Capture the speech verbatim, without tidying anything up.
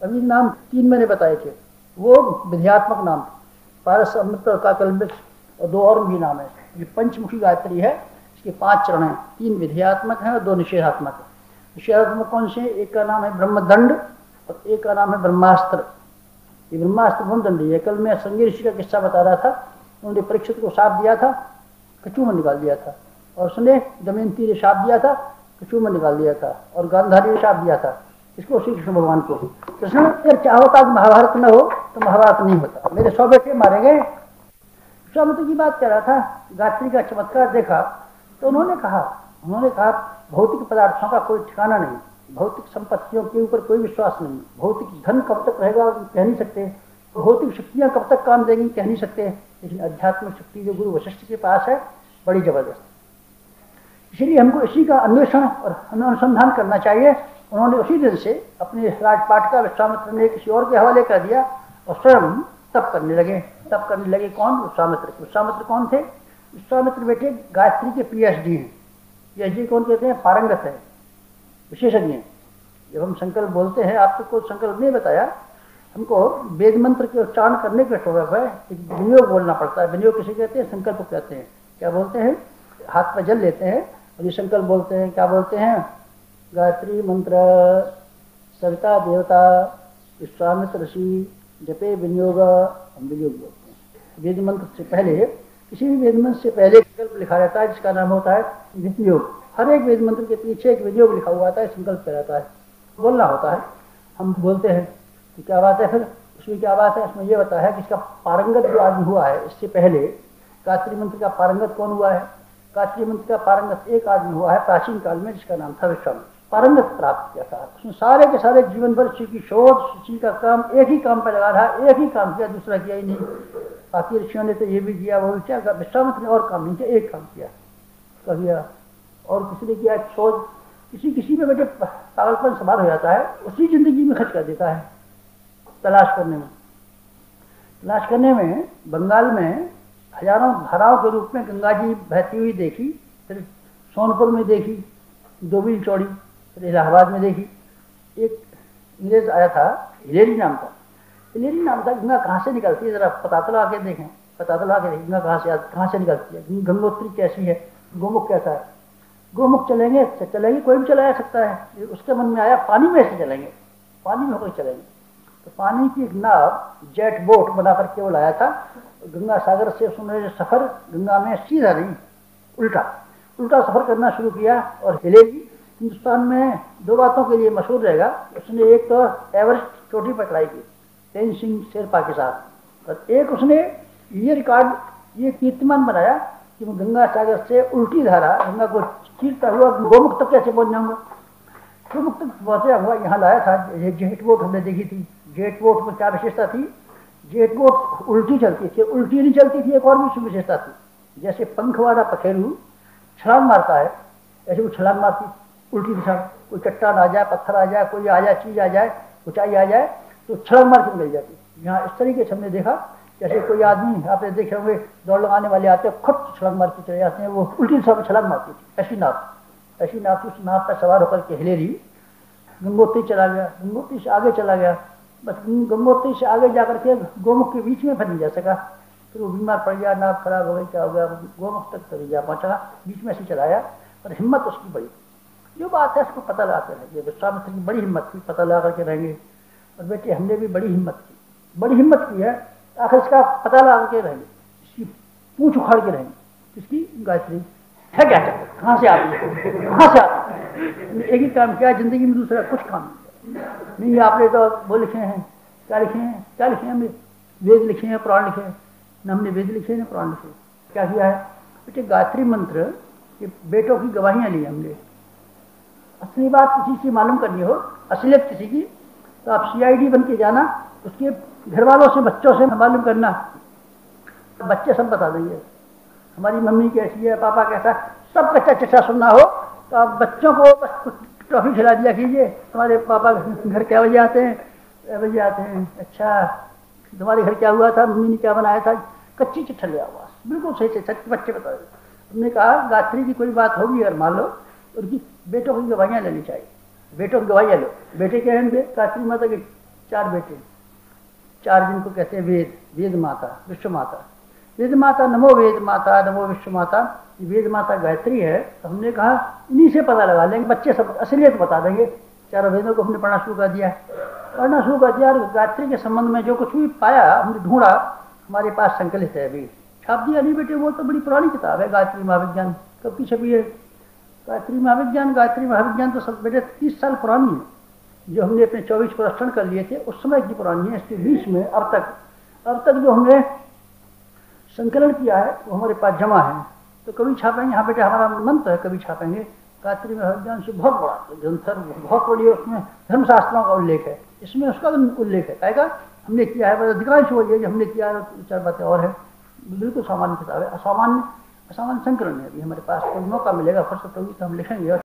अभी नाम तीन मैंने बताए थे, वो विधेयात्मक नाम थे, पारस, अमृत और काकलमृत, और दो और भी नाम है। ये पंचमुखी गायत्री है, इसके पांच चरण हैं, तीन विधेयात्मक हैं और दो निषेधात्मक है। निषेधात्मक कौन से? एक का नाम है ब्रह्मदंड और एक का नाम है ब्रह्मास्त्र। ये ब्रह्मास्त्र ब्रह्मदंड है। कल मैं संजय ऋषि का किस्सा बता रहा था, उन्होंने परीक्षित को शाप दिया था, कचू में निकाल दिया था, और उसने दमयंती ने शाप दिया था, कचू में निकाल दिया था, और गांधारी ने शाप दिया था इसको, श्री कृष्ण भगवान को। कृष्ण फिर क्या होता कि महाभारत न हो तो महाभारत नहीं होता, मेरे सौ बेटे मारे गए। विश्वामित्र की बात कर रहा था, गायत्री का चमत्कार देखा तो उन्होंने कहा उन्होंने कहा भौतिक पदार्थों का कोई ठिकाना नहीं, भौतिक संपत्तियों के ऊपर कोई विश्वास नहीं, भौतिक धन कब तक रहेगा कह नहीं सकते, भौतिक शक्तियां कब तक काम देंगी कह नहीं सकते, लेकिन अध्यात्मिक शक्ति जो गुरु वशिष्ठ के पास है बड़ी जबरदस्त। इसलिए हमको इसी का अन्वेषण और अनुसंधान करना चाहिए। उन्होंने उसी दिन से अपने राजपाट का विश्वामित्र ने किसी और के हवाले कर दिया और स्वयं तप करने लगे। तप करने लगे कौन? विश्वामित्र। विश्वामित्र कौन थे? विश्वामित्र बेटे गायत्री के पीएचडी हैं। पीएचडी कौन कहते हैं? पारंगत है, विशेषज्ञ हैं। जब हम संकल्प बोलते हैं, आपको कोई संकल्प नहीं बताया, हमको वेद मंत्र के उच्चारण करने के स्वभाव है, विनियोग बोलना पड़ता है। विनियोग किसे कहते हैं? संकल्प कहते हैं। क्या बोलते हैं? हाथ पर जल लेते हैं और ये संकल्प बोलते हैं। क्या बोलते हैं? गायत्री मंत्र सविता देवता विश्वामित्र ऋषि जपे विनियोग, हम विनियोग बोलते हैं। वेद मंत्र से पहले, किसी भी वेद मंत्र से पहले संकल्प लिखा रहता है जिसका नाम होता है विनियोग। हर एक वेद मंत्र के पीछे एक विनियोग लिखा हुआ आता है, संकल्प कहलाता है, बोलना होता है। हम बोलते हैं तो क्या बात है? फिर उसमें क्या बात है? उसमें यह बताया है कि इसका पारंगत जो आदमी हुआ है, इससे पहले गायत्री मंत्र का पारंगत कौन हुआ है? गायत्री मंत्र का पारंगत एक आदमी हुआ है प्राचीन काल में, जिसका नाम था विश्वामित्र। पारंगत प्राप्त किया था उसने, सारे के सारे जीवन भर ऋषि की शोध, ऋषि का काम, एक ही काम पर लगा रहा, एक ही काम किया, दूसरा किया ही नहीं। बाकी ऋषियों ने तो ये भी किया वो भी किया, विश्वामित्र ने और काम नहीं किया, एक काम किया किया और किसी ने किया शोध। किसी किसी में बेटे पागलपन सवार हो जाता है, उसी जिंदगी में खर्च कर देता है तलाश करने में। तलाश करने में बंगाल में हजारों धाराओं के रूप में गंगा जी बहती हुई देखी, फिर सोनपुर में देखी दो मील चौड़ी, फिर इलाहाबाद में देखी। एक इंग्रेज आया था, हिलेरी नाम था, हिलेरी नाम था। गंगा कहाँ से निकलती है? जरा पता तो लगा के देखें, पता तो लगा के देखें गंगा कहाँ से कहाँ से निकलती है, गंगोत्री कैसी है, गोमुख कैसा है। गोमुख चलेंगे चलेंगे कोई भी चला जा सकता है। उसके मन में आया पानी में से चलेंगे, पानी में होकर चलेंगे। तो पानी की एक नाव, जेट बोट बना करके वो लाया था। गंगा सागर से उसने सफ़र गंगा में सीधा नहीं, उल्टा उल्टा सफ़र करना शुरू किया। और हिलेरी हिंदुस्तान में दो बातों के लिए मशहूर रहेगा। उसने एक तो एवरेस्ट चोटी पर चढ़ाई की तेज सिंह शेरपा के साथ, और एक उसने ये रिकॉर्ड, ये कीर्तिमान बनाया कि मैं गंगा सागर से उल्टी धारा गंगा को चीरता हुआ गोमुख तक कैसे पहुँच जाऊँगा। गोमुख तक पहुँचा हुआ यहाँ लाया था। ये जेट बोट हमने देखी थी। जेट बोट में क्या विशेषता थी? जेट बोट उल्टी चलती थी, उल्टी नहीं चलती थी, एक और भी विशेषता थी। जैसे पंख वाला पखेरू छलांग मारता है, ऐसे वो छलांग मारती उल्टी दिशा में। कोई चट्टान आ जाए, पत्थर आ जाए, कोई आ जाए, चीज आ जाए, ऊंचाई आ जाए तो छलांग मार के निकल जाती। यहाँ इस तरीके से हमने देखा, जैसे कोई आदमी, आपने देखे होंगे दौड़ लगाने वाले आते हैं, खुद छलांग मार के चले जाते हैं, वो उल्टी दिशा में छलांग मारती थी। ऐसी नाव ऐसी नाव थी। उस नाव पर सवार होकर के हिलेरी गंगोत्री चला गया, गंगोत्री से आगे चला गया। बस गंगोत्री से आगे जाकर के गोमुख के बीच में फिर नहीं जा सका, फिर वो बीमार पड़ गया, नाव खराब हो गई, क्या हो गया, गोमुख तक तो जा पहुँचा, बीच में से चलाया। और हिम्मत उसकी बड़ी, जो बात है उसको पता लगाते रहेंगे। विश्वामित्र की बड़ी हिम्मत थी, पता लगा करके रहेंगे। और बेटे हमने भी बड़ी हिम्मत की, बड़ी हिम्मत की है, आखिर इसका पता लगा करके रहेंगे, इसकी पूछ उखाड़ के रहेंगे। इसकी गायत्री है क्या, कहाँ से आती है, कहाँ से आती है। एक ही काम किया जिंदगी में, दूसरा कुछ काम नहीं। नहीं आपने तो वो लिखे हैं, क्या लिखे हैं, क्या लिखे हैं हमने? वेद लिखे हैं, पुराण लिखे हैं। न हमने वेद लिखे न पुराण लिखे। क्या किया है बेटे? गायत्री मंत्र के बेटों की गवाहियाँ ली हमने। असली बात किसी से मालूम करनी हो, असलियत किसी की, तो आप सी आई डी बन के जाना, उसके घर वालों से, बच्चों से मालूम करना, तो बच्चे सब बता देंगे। हमारी मम्मी कैसी है, पापा कैसा, सब कच्चा चच्चा सुनना हो तो आप बच्चों को बस ट्रॉफी खिला दिया कीजिए। तुम्हारे पापा घर क्या बजे आते हैं? क्या बजे आते हैं? अच्छा तुम्हारे घर क्या हुआ था, मम्मी ने क्या बनाया था? कच्ची चिट्ठा लिया हुआ, बिल्कुल सही से सच बच्चे बता दें। हमने कहा गायत्री की कोई बात होगी अगर मान लो, उनकी बेटों की गवाहियाँ लेनी चाहिए। बेटों की गवाहियाँ लो। बेटे क्या हैं? गायत्री माता के चार बेटे, चार जिनको कहते हैं वेद, वेद माता, विश्व माता। वेद माता, नमो वेद माता, नमो विश्व माता, ये वेद माता गायत्री है। तो हमने कहा इन्हीं से पता लगा लेंगे, बच्चे सब असलियत बता देंगे। चारों वेदों को हमने पढ़ना शुरू कर दिया, पढ़ना शुरू कर दिया। और गायत्री के संबंध में जो कुछ भी पाया हमने ढूंढा, हमारे पास संकलित है। अभी छाप दिया नहीं बेटे, वो तो बड़ी पुरानी किताब है, गायत्री महाविज्ञान कब की छपी है। गायत्री महाविज्ञान, गायत्री महाविज्ञान तो सब बेटे तीस साल पुरानी है। जो हमने अपने चौबीस प्रश्न कर लिए थे उस समय की पुरानी है। इसके बीच में अब तक अब तक जो हमने संकलन किया है वो हमारे पास जमा है। तो कभी छापेंगे, हाँ बेटे हमारा मंत्र है, कभी छापेंगे। गायत्री महाविज्ञान से बहुत बड़ा ग्रंथ है, बहुत बड़ी है, उसमें धर्मशास्त्रों का उल्लेख है, इसमें उसका भी उल्लेख है। कहेगा हमने किया है, बस अधिकांश वो ये हमने किया है, चार बातें और है। बिल्कुल सामान्य किताब है, असामान्य असामान्य संकलन है। अभी हमारे पास कोई मौका मिलेगा, फुर्सत होगी तो हम लिखेंगे।